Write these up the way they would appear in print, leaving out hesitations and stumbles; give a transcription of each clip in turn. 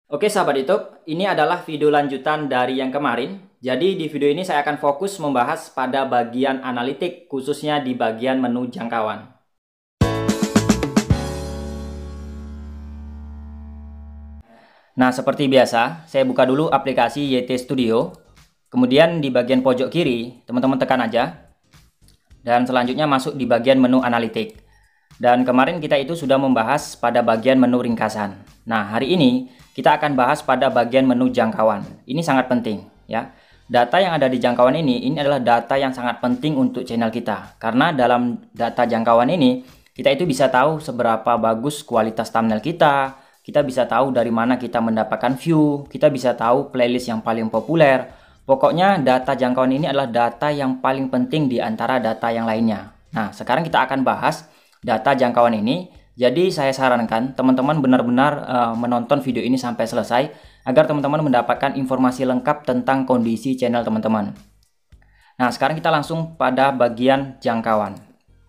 Oke sahabat YouTube, ini adalah video lanjutan dari yang kemarin. Jadi di video ini saya akan fokus membahas pada bagian analitik, khususnya di bagian menu jangkauan. Nah, seperti biasa, saya buka dulu aplikasi YT Studio. Kemudian di bagian pojok kiri, teman-teman tekan aja. Dan selanjutnya masuk di bagian menu analitik. Dan kemarin kita itu sudah membahas pada bagian menu ringkasan. Nah, hari ini kita akan bahas pada bagian menu jangkauan. Ini sangat penting ya. Data yang ada di jangkauan ini adalah data yang sangat penting untuk channel kita. Karena dalam data jangkauan ini, kita itu bisa tahu seberapa bagus kualitas thumbnail kita bisa tahu dari mana kita mendapatkan view, kita bisa tahu playlist yang paling populer. Pokoknya data jangkauan ini adalah data yang paling penting di antara data yang lainnya. Nah, sekarang kita akan bahas data jangkauan ini. Jadi saya sarankan teman-teman benar-benar menonton video ini sampai selesai agar teman-teman mendapatkan informasi lengkap tentang kondisi channel teman-teman. Nah, sekarang kita langsung pada bagian jangkauan.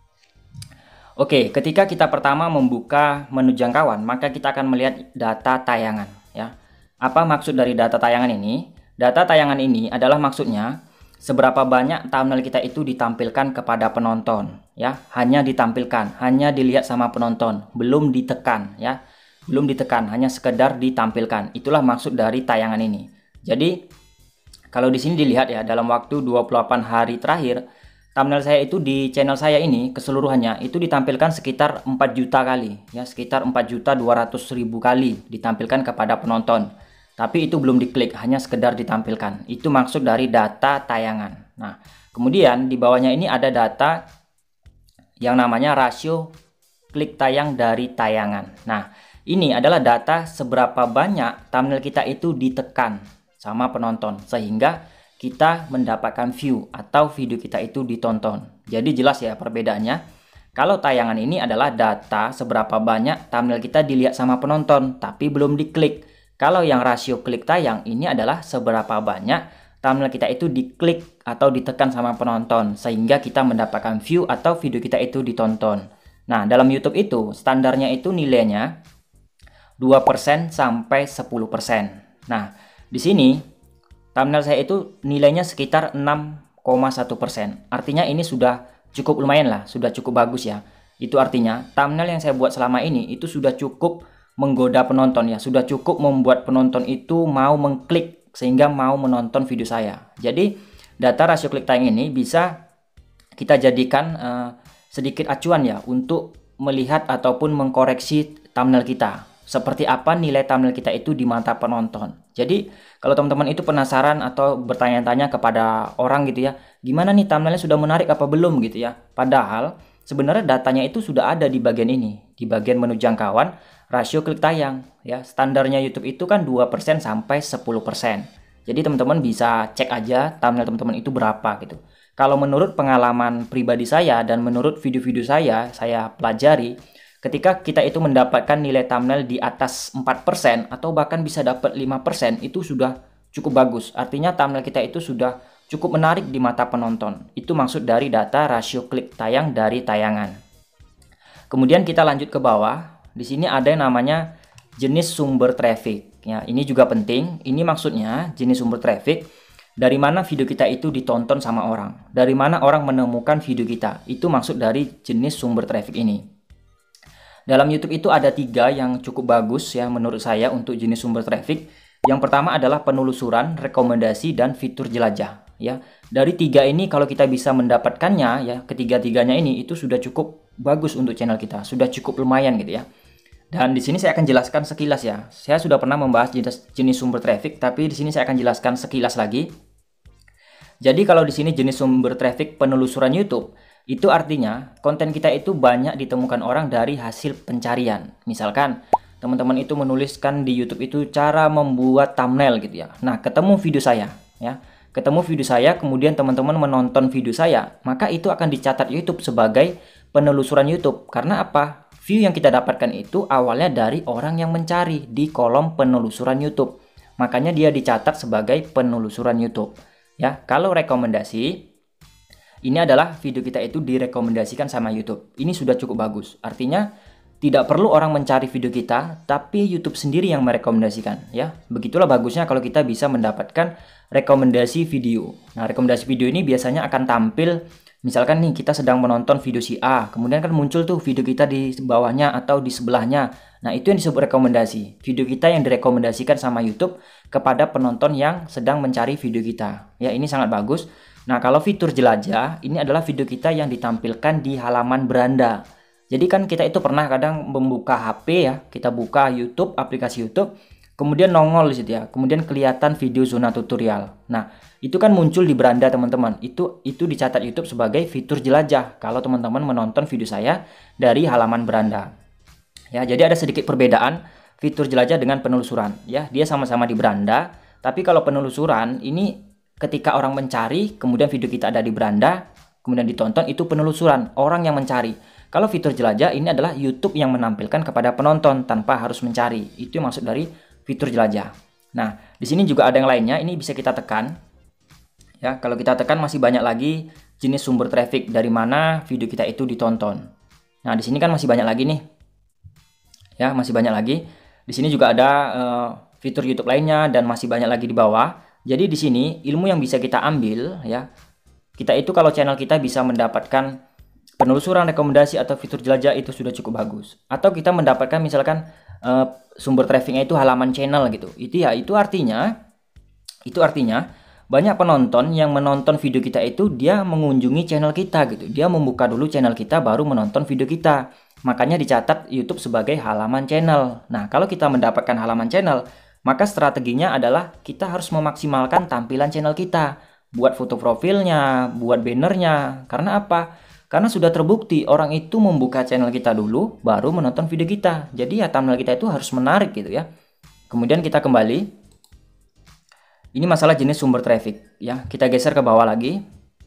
Oke, ketika kita pertama membuka menu jangkauan, maka kita akan melihat data tayangan ya. Apa maksud dari data tayangan ini? Data tayangan ini adalah maksudnya seberapa banyak thumbnail kita itu ditampilkan kepada penonton ya, hanya ditampilkan, hanya dilihat sama penonton, belum ditekan ya. Belum ditekan, hanya sekedar ditampilkan. Itulah maksud dari tayangan ini. Jadi kalau di sini dilihat ya, dalam waktu 28 hari terakhir thumbnail saya itu di channel saya ini keseluruhannya itu ditampilkan sekitar 4 juta kali ya, sekitar 4.200.000 kali ditampilkan kepada penonton. Tapi itu belum diklik, hanya sekedar ditampilkan. Itu maksud dari data tayangan. Nah, kemudian di bawahnya ini ada data yang namanya rasio klik tayang dari tayangan. Nah, ini adalah data seberapa banyak thumbnail kita itu ditekan sama penonton sehingga kita mendapatkan view atau video kita itu ditonton. Jadi jelas ya perbedaannya. Kalau tayangan ini adalah data seberapa banyak thumbnail kita dilihat sama penonton tapi belum diklik. Kalau yang rasio klik tayang ini adalah seberapa banyak thumbnail kita itu diklik atau ditekan sama penonton sehingga kita mendapatkan view atau video kita itu ditonton. Nah, dalam YouTube itu standarnya itu nilainya 2% sampai 10%. Nah, di sini thumbnail saya itu nilainya sekitar 6,1%. Artinya ini sudah cukup lumayan lah, sudah cukup bagus ya. Itu artinya thumbnail yang saya buat selama ini itu sudah cukup menggoda penonton ya, sudah cukup membuat penonton itu mau mengklik sehingga mau menonton video saya. Jadi data rasio klik tayang ini bisa kita jadikan sedikit acuan ya untuk melihat ataupun mengkoreksi thumbnail kita. Seperti apa nilai thumbnail kita itu di mata penonton. Jadi kalau teman-teman itu penasaran atau bertanya-tanya kepada orang gitu ya, gimana nih thumbnailnya sudah menarik apa belum gitu ya. Padahal sebenarnya datanya itu sudah ada di bagian ini, di bagian menu jangkauan, rasio klik tayang ya. Standarnya YouTube itu kan 2% sampai 10%. Jadi teman-teman bisa cek aja thumbnail teman-teman itu berapa gitu. Kalau menurut pengalaman pribadi saya dan menurut video-video saya pelajari, ketika kita itu mendapatkan nilai thumbnail di atas 4% atau bahkan bisa dapat 5%, itu sudah cukup bagus. Artinya thumbnail kita itu sudah cukup menarik di mata penonton. Itu maksud dari data rasio klik tayang dari tayangan. Kemudian kita lanjut ke bawah. Di sini ada yang namanya jenis sumber traffic. Ya, ini juga penting. Ini maksudnya jenis sumber traffic. Dari mana video kita itu ditonton sama orang. Dari mana orang menemukan video kita. Itu maksud dari jenis sumber traffic ini. Dalam YouTube itu ada 3 yang cukup bagus ya menurut saya untuk jenis sumber traffic. Yang pertama adalah penelusuran, rekomendasi, dan fitur jelajah. Ya, dari 3 ini kalau kita bisa mendapatkannya ya, ketiga-tiganya ini itu sudah cukup bagus untuk channel kita, sudah cukup lumayan gitu ya. Dan di sini saya akan jelaskan sekilas ya. Saya sudah pernah membahas jenis sumber traffic, tapi di sini saya akan jelaskan sekilas lagi. Jadi kalau di sini jenis sumber traffic penelusuran YouTube, itu artinya konten kita itu banyak ditemukan orang dari hasil pencarian. Misalkan teman-teman itu menuliskan di YouTube itu cara membuat thumbnail gitu ya. Nah, ketemu video saya ya. Ketemu video saya, kemudian teman-teman menonton video saya, maka itu akan dicatat YouTube sebagai penelusuran YouTube. Karena apa? View yang kita dapatkan itu awalnya dari orang yang mencari di kolom penelusuran YouTube. Makanya dia dicatat sebagai penelusuran YouTube. Ya, kalau rekomendasi, ini adalah video kita itu direkomendasikan sama YouTube. Ini sudah cukup bagus. Artinya tidak perlu orang mencari video kita, tapi YouTube sendiri yang merekomendasikan ya. Begitulah bagusnya kalau kita bisa mendapatkan rekomendasi video. Nah, rekomendasi video ini biasanya akan tampil, misalkan nih kita sedang menonton video si A, kemudian kan muncul tuh video kita di bawahnya atau di sebelahnya. Nah, itu yang disebut rekomendasi. Video kita yang direkomendasikan sama YouTube kepada penonton yang sedang mencari video kita. Ya, ini sangat bagus. Nah, kalau fitur jelajah, ini adalah video kita yang ditampilkan di halaman beranda. Jadi kan kita itu pernah kadang membuka HP ya, kita buka YouTube, aplikasi YouTube, kemudian nongol di situ ya, kemudian kelihatan video zona tutorial. Nah, itu kan muncul di beranda teman-teman. Itu dicatat YouTube sebagai fitur jelajah kalau teman-teman menonton video saya dari halaman beranda. Ya, jadi ada sedikit perbedaan fitur jelajah dengan penelusuran ya. Dia sama-sama di beranda, tapi kalau penelusuran ini ketika orang mencari, kemudian video kita ada di beranda, kemudian ditonton, itu penelusuran, orang yang mencari. Kalau fitur jelajah ini adalah YouTube yang menampilkan kepada penonton tanpa harus mencari. Itu yang maksud dari fitur jelajah. Nah, di sini juga ada yang lainnya. Ini bisa kita tekan. Ya, kalau kita tekan masih banyak lagi jenis sumber traffic dari mana video kita itu ditonton. Nah, di sini kan masih banyak lagi nih. Ya, masih banyak lagi. Di sini juga ada fitur YouTube lainnya dan masih banyak lagi di bawah. Jadi di sini ilmu yang bisa kita ambil ya. Kita itu kalau channel kita bisa mendapatkan penelusuran, rekomendasi, atau fitur jelajah itu sudah cukup bagus. Atau kita mendapatkan misalkan sumber trafficnya itu halaman channel gitu. Itu artinya banyak penonton yang menonton video kita itu dia mengunjungi channel kita gitu. Dia membuka dulu channel kita baru menonton video kita. Makanya dicatat YouTube sebagai halaman channel. Nah, kalau kita mendapatkan halaman channel, maka strateginya adalah kita harus memaksimalkan tampilan channel kita. Buat foto profilnya, buat bannernya. Karena apa? Karena sudah terbukti orang itu membuka channel kita dulu baru menonton video kita. Jadi ya thumbnail kita itu harus menarik gitu ya. Kemudian kita kembali. Ini masalah jenis sumber traffic ya. Kita geser ke bawah lagi.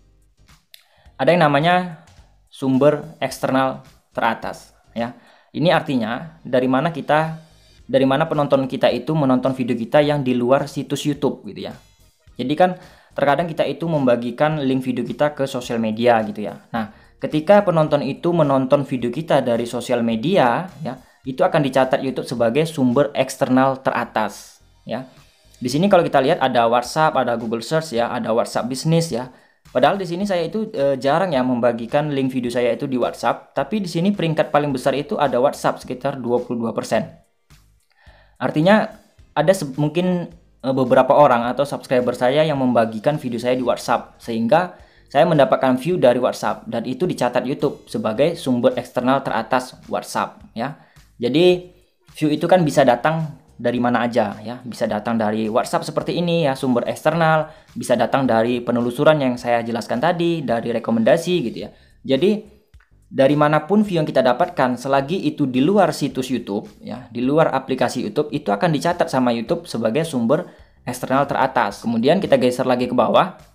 Ada yang namanya sumber eksternal teratas ya. Ini artinya dari mana penonton kita itu menonton video kita yang di luar situs YouTube gitu ya. Jadi kan terkadang kita itu membagikan link video kita ke sosial media gitu ya. Nah, ketika penonton itu menonton video kita dari sosial media, ya, itu akan dicatat YouTube sebagai sumber eksternal teratas, ya. Di sini kalau kita lihat ada WhatsApp, ada Google Search ya, ada WhatsApp Business ya. Padahal di sini saya itu jarang ya membagikan link video saya itu di WhatsApp, tapi di sini peringkat paling besar itu ada WhatsApp sekitar 22%. Artinya ada mungkin beberapa orang atau subscriber saya yang membagikan video saya di WhatsApp sehingga saya mendapatkan view dari WhatsApp dan itu dicatat YouTube sebagai sumber eksternal teratas WhatsApp ya. Jadi view itu kan bisa datang dari mana aja ya, bisa datang dari WhatsApp seperti ini ya, sumber eksternal, bisa datang dari penelusuran yang saya jelaskan tadi, dari rekomendasi gitu ya. Jadi dari manapun view yang kita dapatkan selagi itu di luar situs YouTube ya, di luar aplikasi YouTube, itu akan dicatat sama YouTube sebagai sumber eksternal teratas. Kemudian kita geser lagi ke bawah.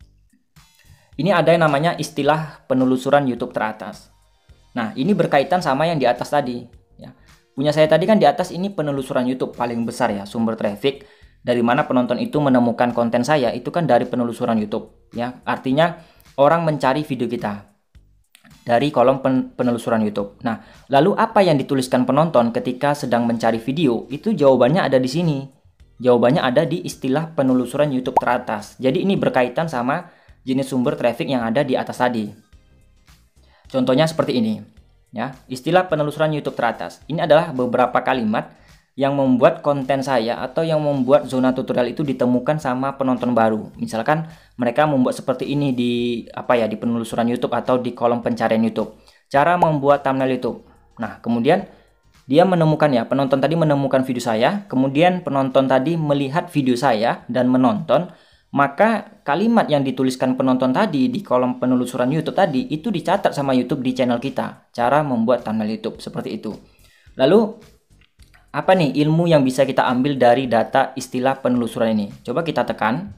Ini ada yang namanya istilah penelusuran YouTube teratas. Nah, ini berkaitan sama yang di atas tadi. Ya. Punya saya tadi kan di atas ini penelusuran YouTube paling besar ya, sumber traffic. Dari mana penonton itu menemukan konten saya, itu kan dari penelusuran YouTube. Ya. Artinya orang mencari video kita dari kolom penelusuran YouTube. Nah, lalu apa yang dituliskan penonton ketika sedang mencari video? Itu jawabannya ada di sini. Jawabannya ada di istilah penelusuran YouTube teratas. Jadi ini berkaitan sama jenis sumber traffic yang ada di atas tadi. Contohnya seperti ini, ya. Istilah penelusuran YouTube teratas. Ini adalah beberapa kalimat yang membuat konten saya atau yang membuat zona tutorial itu ditemukan sama penonton baru. Misalkan mereka membuat seperti ini di di penelusuran YouTube atau di kolom pencarian YouTube. Cara membuat thumbnail YouTube. Nah, kemudian dia menemukan ya, penonton tadi menemukan video saya, kemudian penonton tadi melihat video saya dan menonton. Maka kalimat yang dituliskan penonton tadi di kolom penelusuran YouTube tadi itu dicatat sama YouTube di channel kita. Cara membuat thumbnail YouTube seperti itu. Lalu apa nih ilmu yang bisa kita ambil dari data istilah penelusuran ini? Coba kita tekan.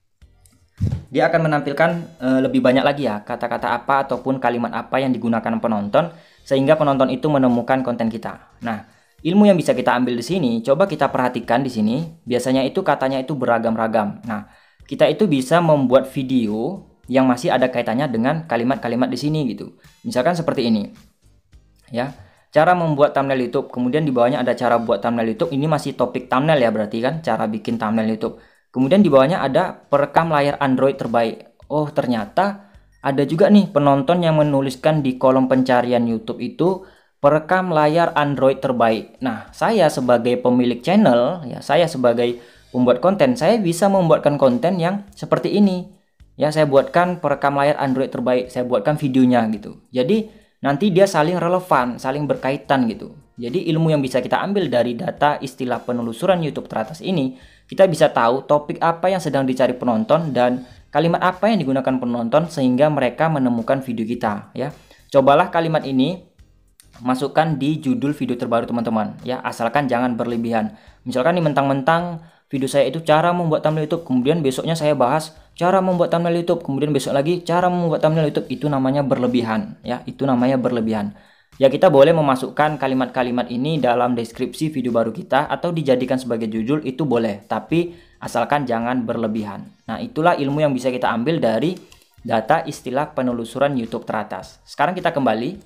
Dia akan menampilkan lebih banyak lagi ya kata-kata apa ataupun kalimat apa yang digunakan penonton sehingga penonton itu menemukan konten kita. Nah, ilmu yang bisa kita ambil di sini, coba kita perhatikan di sini. Biasanya itu katanya itu beragam-ragam. Nah, kita itu bisa membuat video yang masih ada kaitannya dengan kalimat-kalimat di sini gitu. Misalkan seperti ini. Ya. cara membuat thumbnail YouTube. Kemudian di bawahnya ada cara buat thumbnail YouTube. Ini masih topik thumbnail ya berarti kan, cara bikin thumbnail YouTube. Kemudian di bawahnya ada perekam layar Android terbaik. Oh, ternyata ada juga nih penonton yang menuliskan di kolom pencarian YouTube itu perekam layar Android terbaik. Nah, saya sebagai pemilik channel, ya saya sebagai pembuat konten, saya bisa membuatkan konten yang seperti ini. Ya, saya buatkan perekam layar Android terbaik, saya buatkan videonya gitu. Jadi, nanti dia saling relevan, saling berkaitan gitu. Jadi, ilmu yang bisa kita ambil dari data istilah penelusuran YouTube teratas ini, kita bisa tahu topik apa yang sedang dicari penonton dan kalimat apa yang digunakan penonton sehingga mereka menemukan video kita, ya. Cobalah kalimat ini masukkan di judul video terbaru teman-teman, ya, asalkan jangan berlebihan. Misalkan nih mentang-mentang video saya itu cara membuat thumbnail YouTube, kemudian besoknya saya bahas cara membuat thumbnail YouTube, kemudian besok lagi cara membuat thumbnail YouTube, itu namanya berlebihan, ya, itu namanya berlebihan. Ya, kita boleh memasukkan kalimat-kalimat ini dalam deskripsi video baru kita atau dijadikan sebagai judul, itu boleh, tapi asalkan jangan berlebihan. Nah, itulah ilmu yang bisa kita ambil dari data istilah penelusuran YouTube teratas. Sekarang kita kembali,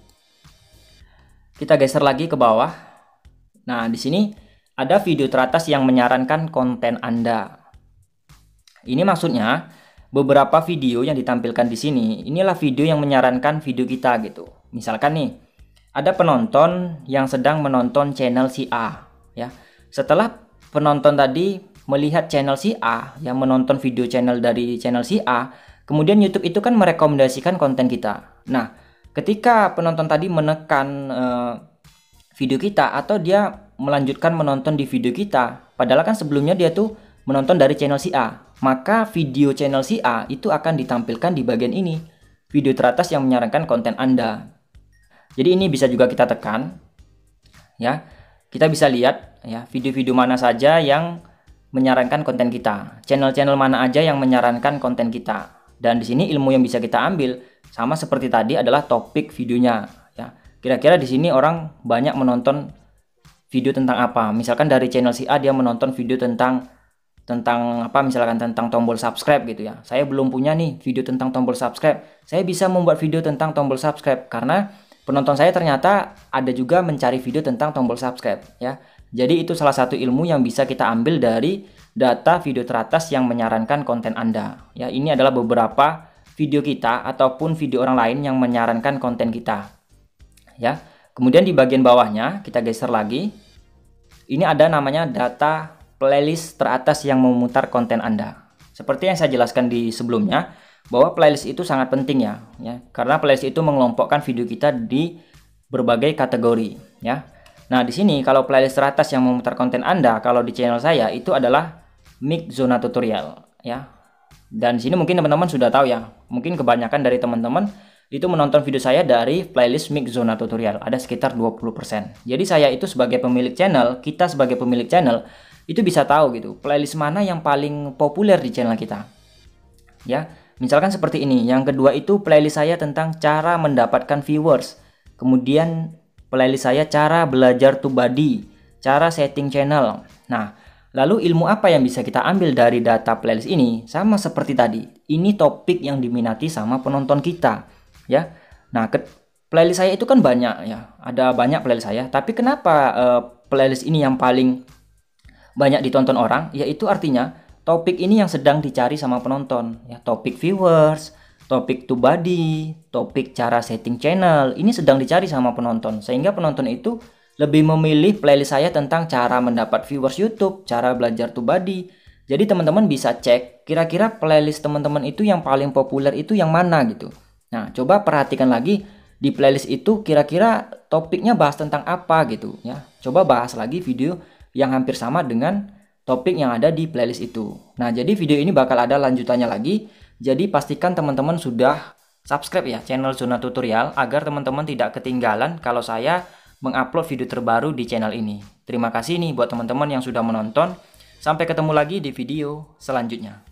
kita geser lagi ke bawah. Nah, di sini ada video teratas yang menyarankan konten Anda. Ini maksudnya beberapa video yang ditampilkan di sini, inilah video yang menyarankan video kita gitu. Misalkan nih, ada penonton yang sedang menonton channel si A, ya. Setelah penonton tadi melihat channel si A, yang menonton video channel dari channel si A, kemudian YouTube itu kan merekomendasikan konten kita. Nah, ketika penonton tadi menekan video kita atau dia melanjutkan menonton di video kita, padahal kan sebelumnya dia tuh menonton dari channel si A, maka video channel si A itu akan ditampilkan di bagian ini, video teratas yang menyarankan konten Anda. Jadi ini bisa juga kita tekan, ya. Kita bisa lihat ya video-video mana saja yang menyarankan konten kita, channel-channel mana aja yang menyarankan konten kita. Dan di sini ilmu yang bisa kita ambil sama seperti tadi adalah topik videonya, ya. Kira-kira di sini orang banyak menonton video tentang apa? Misalkan dari channel si A dia menonton video tentang apa, misalkan tentang tombol subscribe gitu ya. Saya belum punya nih video tentang tombol subscribe. Saya bisa membuat video tentang tombol subscribe karena penonton saya ternyata ada juga mencari video tentang tombol subscribe, ya. Jadi itu salah satu ilmu yang bisa kita ambil dari data video teratas yang menyarankan konten Anda. Ya, ini adalah beberapa video kita ataupun video orang lain yang menyarankan konten kita. Ya. Kemudian di bagian bawahnya kita geser lagi. Ini ada namanya data playlist teratas yang memutar konten Anda. Seperti yang saya jelaskan di sebelumnya, bahwa playlist itu sangat penting ya, karena playlist itu mengelompokkan video kita di berbagai kategori, ya. Nah, di sini kalau playlist teratas yang memutar konten Anda, kalau di channel saya itu adalah Mic Zona Tutorial, ya. Dan di sini mungkin teman-teman sudah tahu ya, mungkin kebanyakan dari teman-teman itu menonton video saya dari playlist Mic Zona Tutorial, ada sekitar 20%. Jadi saya itu sebagai pemilik channel, kita sebagai pemilik channel itu bisa tahu gitu, playlist mana yang paling populer di channel kita, ya. Misalkan seperti ini. Yang kedua itu playlist saya tentang cara mendapatkan viewers. Kemudian playlist saya cara belajar TubeBuddy, cara setting channel. Nah, lalu ilmu apa yang bisa kita ambil dari data playlist ini? Sama seperti tadi. Ini topik yang diminati sama penonton kita, ya. Nah, playlist saya itu kan banyak ya. Ada banyak playlist saya, tapi kenapa playlist ini yang paling banyak ditonton orang? Yaitu artinya topik ini yang sedang dicari sama penonton, ya. Topik viewers, topik TubeBuddy, topik cara setting channel, ini sedang dicari sama penonton, sehingga penonton itu lebih memilih playlist saya tentang cara mendapat viewers YouTube, cara belajar TubeBuddy. Jadi teman-teman bisa cek kira-kira playlist teman-teman itu yang paling populer itu yang mana gitu. Nah, coba perhatikan lagi di playlist itu kira-kira topiknya bahas tentang apa gitu, ya. Coba bahas lagi video yang hampir sama dengan topik yang ada di playlist itu. Nah, jadi video ini bakal ada lanjutannya lagi. Jadi pastikan teman-teman sudah subscribe ya channel Zona Tutorial agar teman-teman tidak ketinggalan kalau saya mengupload video terbaru di channel ini. Terima kasih nih buat teman-teman yang sudah menonton. Sampai ketemu lagi di video selanjutnya.